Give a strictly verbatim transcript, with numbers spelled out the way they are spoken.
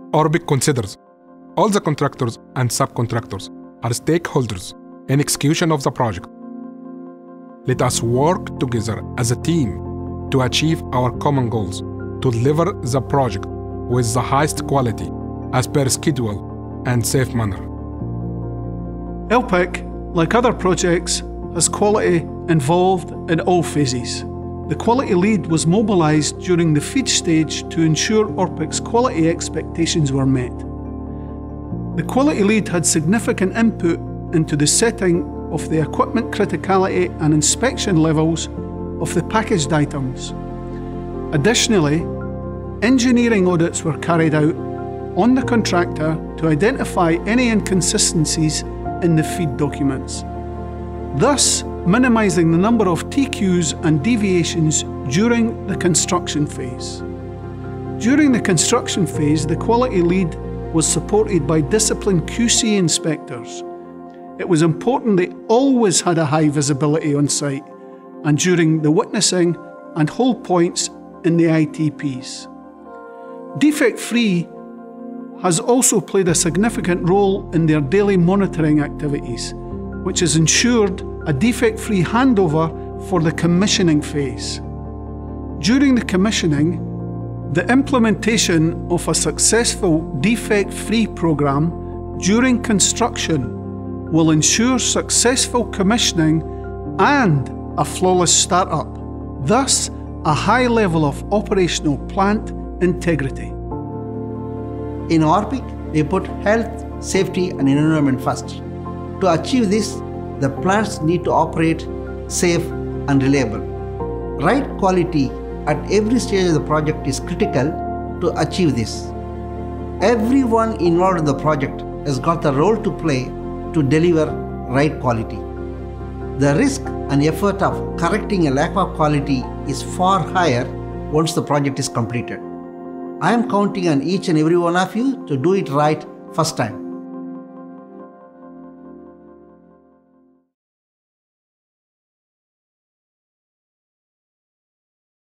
Orbic considers all the contractors and subcontractors are stakeholders in execution of the project. Let us work together as a team to achieve our common goals, to deliver the project with the highest quality, as per schedule and safe manner. L P I C, like other projects, has quality involved in all phases. The quality lead was mobilised during the FEED stage to ensure Orpic's quality expectations were met. The quality lead had significant input into the setting of the equipment criticality and inspection levels of the packaged items. Additionally, engineering audits were carried out on the contractor to identify any inconsistencies in the FEED documents, thus minimising the number of T Qs and deviations during the construction phase. During the construction phase, the quality lead was supported by disciplined Q C inspectors. It was important they always had a high visibility on site and during the witnessing and hold points in the I T Ps. Defect-free has also played a significant role in their daily monitoring activities, which has ensured a defect-free handover for the commissioning phase. During the commissioning, the implementation of a successful defect-free program during construction will ensure successful commissioning and a flawless startup, thus a high level of operational plant integrity. In Orbic, we put health, safety and environment first. To achieve this, the plants need to operate safe and reliable. Right quality at every stage of the project is critical to achieve this. Everyone involved in the project has got the role to play to deliver right quality. The risk and effort of correcting a lack of quality is far higher once the project is completed. I am counting on each and every one of you to do it right first time.